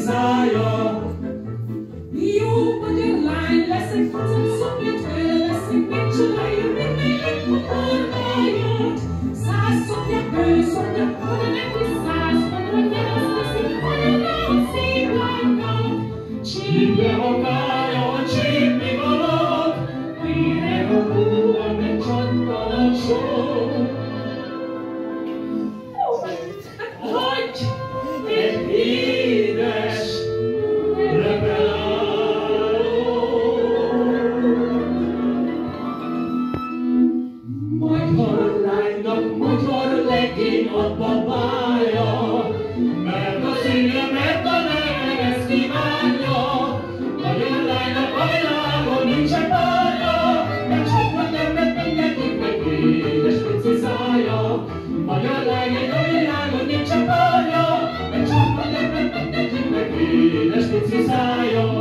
szája. Jó magyar lány leszek, szoknyat fölveszek, megcsinálja mindenki a formáját. 100 szoknya, bőszoknya, hanem neki 100 mondra, de azt veszik, hanem nem szép lánynak. Csípje a kája, csípni valak, mire a húva megcsattan a sor. Hagyj egy édes magyar lánynak, magyar legény a babája, mert a szívja, mert a lelke ezt kívánja. Magyar lánynak a világon nincsen bája, mert sokat nevet mindenkinek édes pici szája. Magyar lánynak a világon nincsen bája, mert sokat nevet mindenkinek édes pici szája.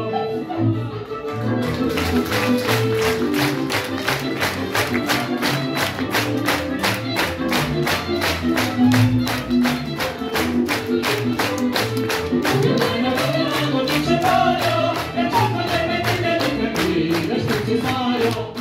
Desde